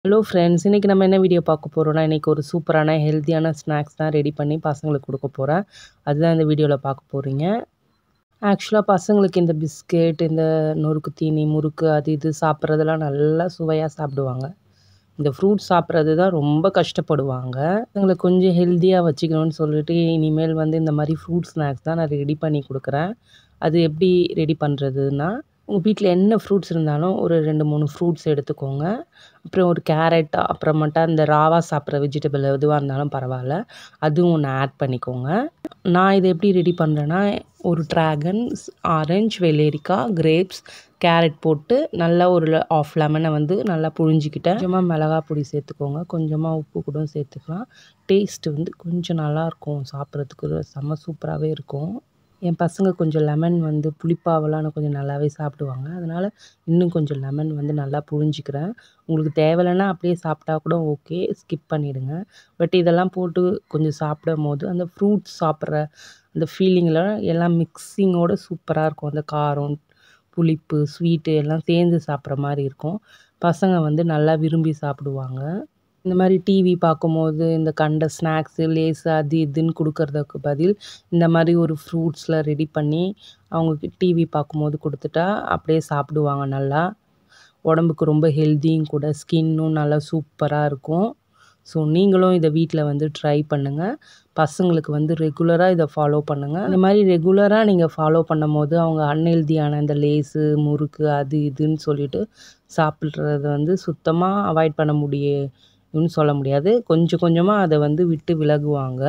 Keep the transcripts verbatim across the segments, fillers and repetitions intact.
Hello friends, இன்றைக்கி நம்ம என்ன வீடியோ பார்க்க போகிறோம்னா, இன்றைக்கி ஒரு சூப்பரான ஹெல்த்தியான ஸ்நாக்ஸ் தான் ரெடி பண்ணி பசங்களுக்கு கொடுக்க போகிறேன். அதுதான் இந்த வீடியோவில் பார்க்க போகிறீங்க. ஆக்சுவலாக பசங்களுக்கு இந்த பிஸ்கெட், இந்த நொறுக்கு தீனி, முறுக்கு அது இது சாப்பிட்றதெல்லாம் நல்லா சுவையாக சாப்பிடுவாங்க. இந்த ஃப்ரூட்ஸ் சாப்பிட்றது தான் ரொம்ப கஷ்டப்படுவாங்க. அவங்களை கொஞ்சம் ஹெல்த்தியாக வச்சுக்கணும்னு சொல்லிட்டு இனிமேல் வந்து இந்த மாதிரி ஃப்ரூட் ஸ்நாக்ஸ் தான் நான் ரெடி பண்ணி கொடுக்குறேன். அது எப்படி ரெடி பண்ணுறதுன்னா, உங்கள் வீட்டில் என்ன ஃப்ரூட்ஸ் இருந்தாலும் ஒரு ரெண்டு மூணு ஃப்ரூட்ஸ் எடுத்துக்கோங்க. அப்புறம் ஒரு கேரட், அப்புறமேட்டா இந்த ராவா சாப்பிட்ற வெஜிடபிள் எதுவாக இருந்தாலும் பரவாயில்ல, அதுவும் ஒன்று ஆட் பண்ணிக்கோங்க. நான் இதை எப்படி ரெடி பண்ணுறேன்னா, ஒரு ட்ராகன், ஆரஞ்சு, வெள்ளரிக்காய், கிரேப்ஸ், கேரட் போட்டு நல்லா ஒரு ஆஃப் லெமனை வந்து நல்லா புழிஞ்சிக்கிட்டேன். கொஞ்சமாக மிளகாய் பொடி சேர்த்துக்கோங்க, கொஞ்சமாக உப்பு கூட சேர்த்துக்கலாம். டேஸ்ட்டு வந்து கொஞ்சம் நல்லாயிருக்கும், சாப்பிட்றதுக்கு செம்ம சூப்பராகவே இருக்கும். என் பசங்க கொஞ்சம் லெமன் வந்து புளிப்பாவெல்லாம் கொஞ்சம் நல்லாவே சாப்பிடுவாங்க. அதனால் இன்னும் கொஞ்சம் லெமன் வந்து நல்லா புழிஞ்சிக்கிறேன். உங்களுக்கு தேவையில்லைன்னா அப்படியே சாப்பிட்டா கூட ஓகே, ஸ்கிப் பண்ணிவிடுங்க. பட் இதெல்லாம் போட்டு கொஞ்சம் சாப்பிடும் போது அந்த ஃப்ரூட்ஸ் சாப்பிட்ற அந்த ஃபீலிங்கில் எல்லாம் மிக்ஸிங்கோடு சூப்பராக இருக்கும். அந்த காரம், புளிப்பு, ஸ்வீட்டு எல்லாம் சேர்ந்து சாப்பிட்ற மாதிரி இருக்கும். பசங்க வந்து நல்லா விரும்பி சாப்பிடுவாங்க. இந்த மாதிரி டிவி பார்க்கும்போது இந்த கண்ட ஸ்நாக்ஸு, லேஸு அது இதுன்னு கொடுக்கறதுக்கு பதில் இந்த மாதிரி ஒரு ஃப்ரூட்ஸில் ரெடி பண்ணி அவங்களுக்கு டிவி பார்க்கும்போது கொடுத்துட்டா அப்படியே சாப்பிடுவாங்க. நல்லா உடம்புக்கு ரொம்ப ஹெல்த்தியும் கூட, ஸ்கின்னும் நல்லா சூப்பராக இருக்கும். ஸோ நீங்களும் இதை வீட்டில் வந்து ட்ரை பண்ணுங்கள். பசங்களுக்கு வந்து ரெகுலராக இதை ஃபாலோ பண்ணுங்கள். இந்த மாதிரி ரெகுலராக நீங்கள் ஃபாலோ பண்ணும் போது அவங்க அன்ஹெல்த்தியான இந்த லேஸு, முறுக்கு அது இதுன்னு சொல்லிட்டு சாப்பிட்றத வந்து சுத்தமாக அவாய்ட் பண்ண முடியும்னு சொல்ல முடியாது. கொஞ்சம் கொஞ்சமாக அதை வந்து விட்டு விலகுவாங்க.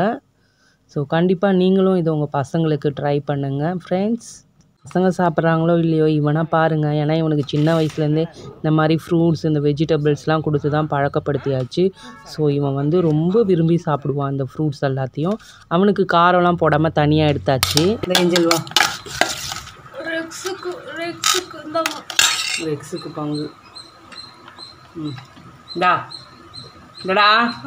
ஸோ கண்டிப்பாக நீங்களும் இதை உங்கள் பசங்களுக்கு ட்ரை பண்ணுங்கள் ஃப்ரெண்ட்ஸ். பசங்க சாப்பிட்றாங்களோ இல்லையோ, இவனாக பாருங்கள். ஏன்னா இவனுக்கு சின்ன வயசுலேருந்தே இந்த மாதிரி ஃப்ரூட்ஸ், இந்த வெஜிடபிள்ஸ்லாம் கொடுத்து தான் பழக்கப்படுத்தியாச்சு. ஸோ இவன் வந்து ரொம்ப விரும்பி சாப்பிடுவான் இந்த ஃப்ரூட்ஸ் எல்லாத்தையும். அவனுக்கு காரம்லாம் போடாமல் தனியாக எடுத்தாச்சு. இந்த ஏஞ்சல் வா, ரெக்ஸுக்கு பங்கு ம் டா டடா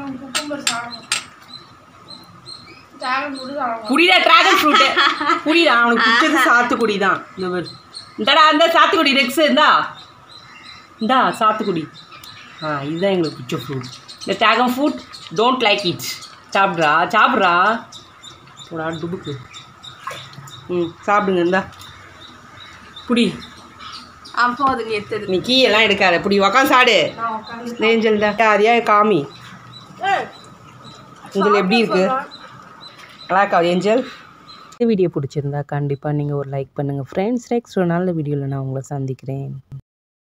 குடிடா, டிராகன் ஃப்ரூட்டு குடிடா. அவனுக்கு பிடிச்சது சாத்துக்குடி தான். இந்த மாதிரி இந்தடா, இந்த சாத்துக்குடி ரெக்ஸு இந்தா இந்தா சாத்துக்குடி. ஆ இதுதான் எங்களுக்கு பிடிச்ச ஃப்ரூட். இந்த dragon fruit don't like it. சாப்பிட்றா சாப்பிட்றா போடா டுபுக்கு. ம் சாப்பிடுங்க. இந்தா புடி. அப்போ அதுங்க எடுத்தது நீ கீழெல்லாம் எடுக்காத, புடி உக்காந்து சாடு. ஏஞ்சல் தான் அதையா காமி. ஏஞ்சல் எப்படி இருக்கு? அழகா ஏஞ்சல். இந்த வீடியோ பிடிச்சிருந்தா கண்டிப்பாக நீங்கள் ஒரு லைக் பண்ணுங்கள் ஃப்ரெண்ட்ஸ். நெக்ஸ்ட் ஒரு நல்ல வீடியோவில் நான் உங்களை சந்திக்கிறேன்.